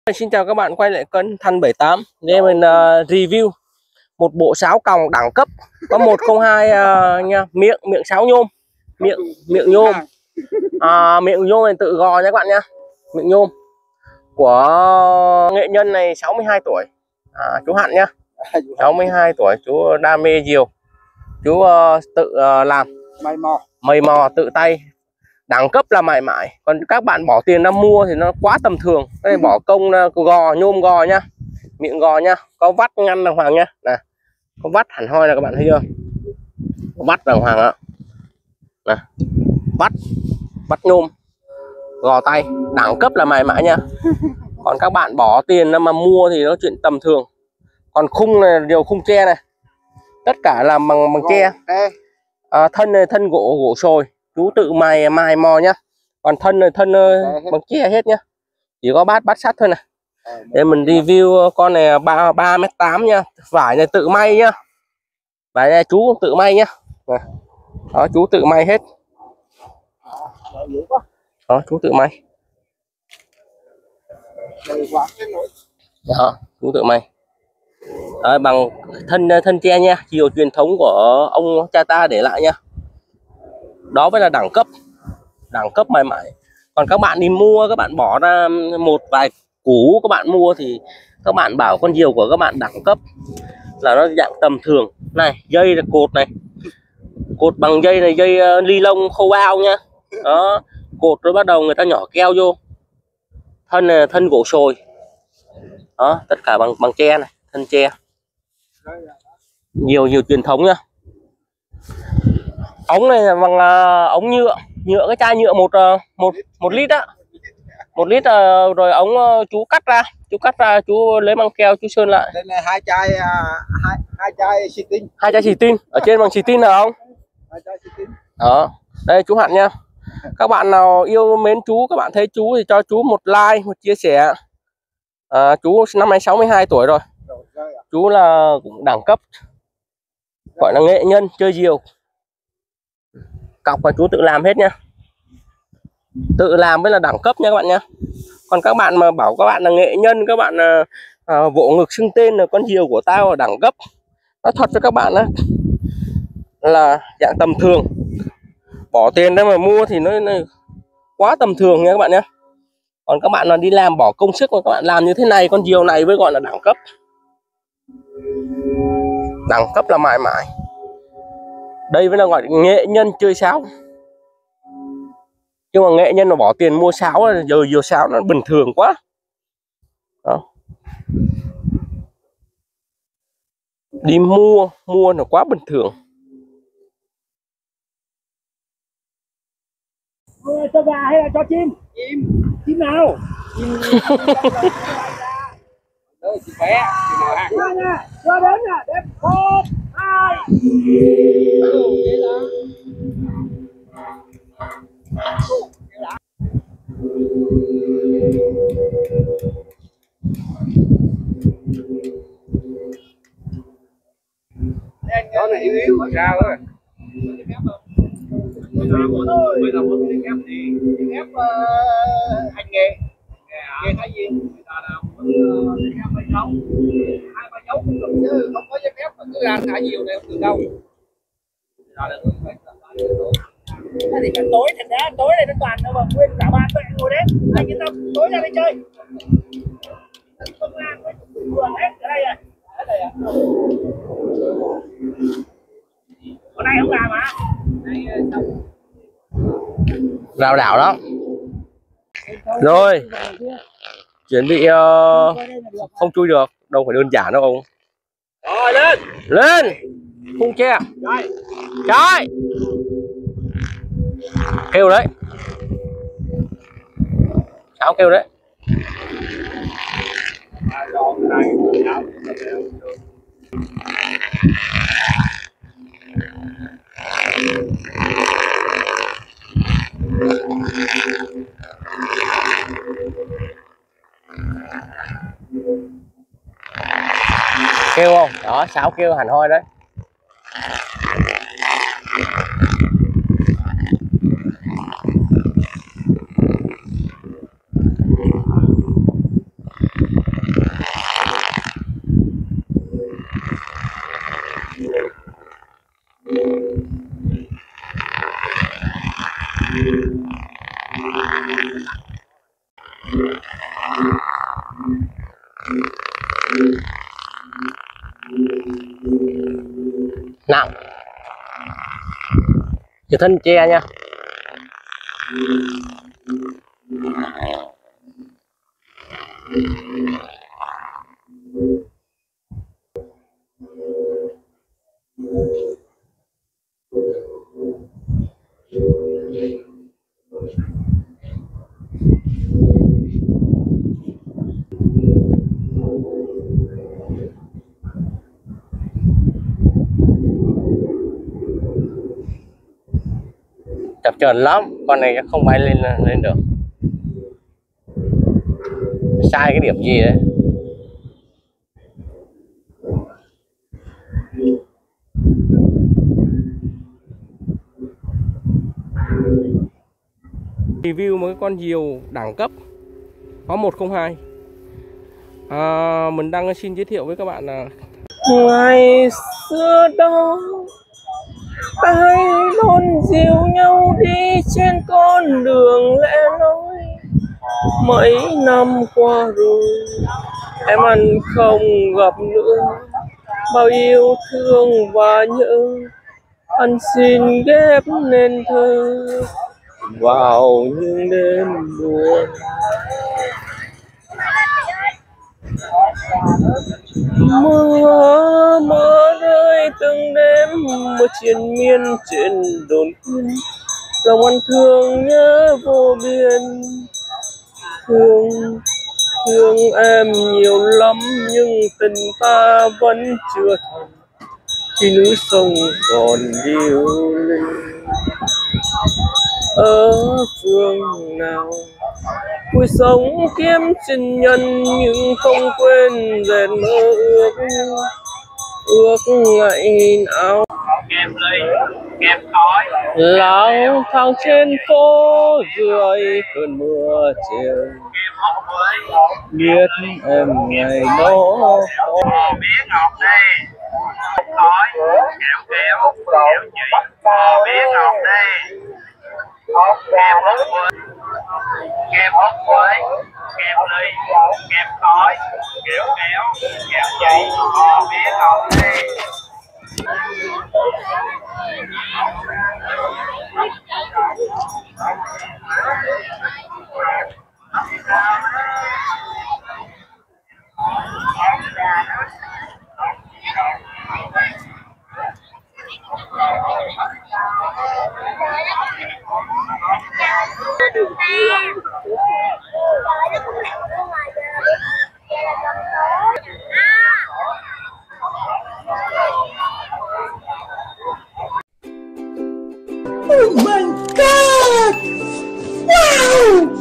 Xin chào các bạn quay lại kênh Thân 78. Đây mình review một bộ sáo còng đẳng cấp có 102 nha, miệng sáo nhôm, miệng nhôm. Miệng nhôm này tự gò nha các bạn nhá. Miệng nhôm của nghệ nhân này 62 tuổi. Chú Hạn nhá. 62 tuổi, chú đam mê diều. Chú tự làm mày mò tự tay. Đẳng cấp là mãi mãi. Còn các bạn bỏ tiền ra mua thì nó quá tầm thường. Đây bỏ công gò, nhôm gò nhá, miệng gò nhá, có vắt ngăn đàng hoàng nhá. Nè, có vắt hẳn hoi là các bạn thấy chưa, có vắt đàng hoàng ạ. Nè, vắt nhôm, gò tay, đẳng cấp là mãi mãi nha. Còn các bạn bỏ tiền ra mà mua thì nó chuyện tầm thường. Còn khung này điều khung tre này, tất cả là bằng tre. Thân gỗ sồi, chú tự mài mò nhá. Còn thân bằng tre hết nhá, chỉ có bát sắt thôi này. Để mình review con này 3m8 nha. Vải này tự may nhá, vải này chú cũng tự may nhá. Đó, chú tự may hết. Đó, chú tự may. Đó, chú tự may. Đó, bằng thân tre nha, chiều truyền thống của ông cha ta để lại nha. Đó mới là đẳng cấp mãi mãi. Còn các bạn đi mua, các bạn bỏ ra một vài củ các bạn mua thì các bạn bảo con diều của các bạn đẳng cấp là nó dạng tầm thường. Này, dây là cột này, cột bằng dây này, dây ni lông khâu bao nha. Đó, cột rồi bắt đầu người ta nhỏ keo vô. Thân gỗ sồi. Đó, tất cả bằng tre này, thân tre. Nhiều truyền thống nha. Ống này là bằng ống nhựa cái chai nhựa một lít á, 1 lít. Rồi ống chú cắt ra, chú lấy băng keo chú sơn lại. Đây là hai chai xì tin. 2 chai xì tin ở trên bằng xì tin nào không? 2 chai xì tin. Đó, đây chú Hạn nha. Các bạn nào yêu mến chú, các bạn thấy chú thì cho chú một like, một chia sẻ. Chú năm nay 62 tuổi rồi. Chú là cũng đẳng cấp, gọi là nghệ nhân chơi diều. Cọc là chú tự làm hết nha, tự làm mới là đẳng cấp nha các bạn nhé. Còn các bạn mà bảo các bạn là nghệ nhân, các bạn vỗ ngực xưng tên là con diều của tao là đẳng cấp, nói thật cho các bạn đó, là dạng tầm thường. Bỏ tiền ra mà mua thì nó quá tầm thường nha các bạn nhé. Còn các bạn là đi làm bỏ công sức mà các bạn làm như thế này, con diều này mới gọi là đẳng cấp. Đẳng cấp là mãi mãi. Đây mới là gọi nghệ nhân chơi sáo. Nhưng mà nghệ nhân mà bỏ tiền mua sáo, giờ diều sáo nó bình thường quá. Đó. Đi mua nó quá bình thường. Cho gà hay là cho chim? Chim nào? Đây, chim bé, chim nào hả? Cho đến nè, đẹp 1, 2. Đó này yếu mà sao á? Bây giờ muốn ghép gì? Ghép hành nghề Thái Diên. Người ta là muốn ghép mấy cháu, 2-3 cháu cũng được chứ không có giấy phép mà cứ ra thả nhiều này không được đâu. Thế thì cả tối, thành ra tối này nó toàn đâu mà nguyên cả 3 tuệ ngồi đấy. Anh yên tâm, tối ra đây chơi. Công an với phường hết ở đây rồi. Ở đây à? Ở đây không làm hả? Rào đảo đó. Rồi, chuẩn bị không chui được, đâu phải đơn giản đâu ông. Rồi Lên khung tre. Trái kêu đấy, sáo kêu đấy. Kêu không? Đó, sáo kêu hẳn hoi đấy. Nặng cái thân tre nha. Chập chờn lắm, con này không bay lên được. Sai cái điểm gì đấy. Review một cái con diều đẳng cấp có 102. Mình đang xin giới thiệu với các bạn là ngày xưa đó ta hay đón dìu nhau đi trên con đường lẻ loi. Mấy năm qua rồi em ăn không gặp nữa, bao yêu thương và nhớ anh xin ghép nên thơ vào những đêm buồn. Mưa rơi từng đêm, mưa triền miên trên đồn quyên, lòng anh thương nhớ vô biên. Thương em nhiều lắm nhưng tình ta vẫn chưa thành, khi núi sông còn điêu linh. Ở phương nào cuối sống kiếm tình nhân, nhưng không quên rèn mơ ước ngày nào. Kem ly, kem khói, Lang thang trên phố dưới cơn mưa chiều, kem hot quế, biết em ngày đó mía ngọt đi, khói, kẹo kéo, kẹo chỉ, mía ngọt đi, kem hot quế, kem ly, kem khói, kẹo kéo, kẹo chỉ, mía ngọt đi. Oh my God! Wow!